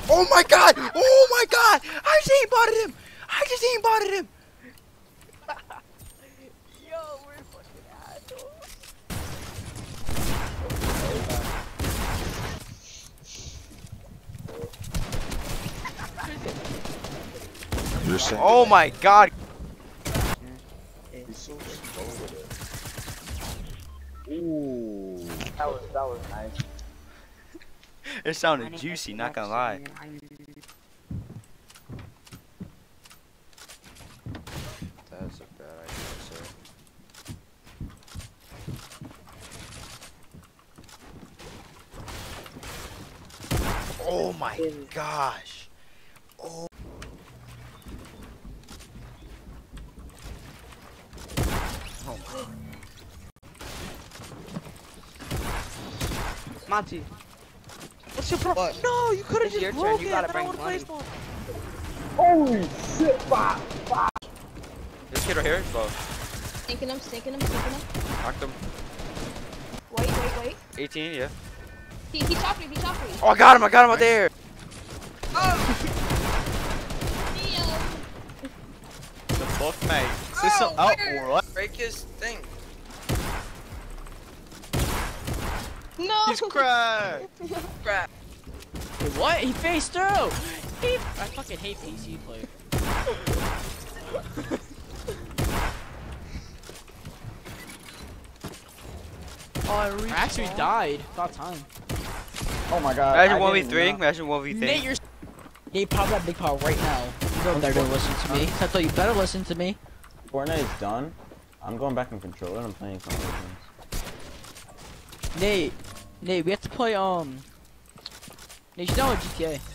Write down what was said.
Oh my god! Oh my god! I just aimbotted him! I just aimbotted him! Yo, we're fucking assholes. Oh my god! He's so slow with it. Ooh. That was nice. It sounded juicy, not gonna lie. That's a bad idea, sir. Oh my gosh! Oh. Oh my. Monty. What's your problem? What? No, you could have It's just your turn, broke you it. gotta I bring would've money. placed one. Holy shit, fuck. This kid right here, bro. Stinking him. Knocked him. Wait. 18, yeah. He shot me. Oh, I got him out there! The fuck, mate? Is this some out or what? Break his thing. No! He's cracked. Crap. Wait, what? He faced through. I fucking hate PC players. Oh, I actually died. About time. Oh my god. Imagine I didn't 1v3, know. imagine 1v3. Nate, you're. Nate, pop that big power right now. You know they're gonna listen to me. I thought you better listen to me. Fortnite's done. I'm going back in controller and I'm playing some other things. Nate, we have to play Nate, you download GTA.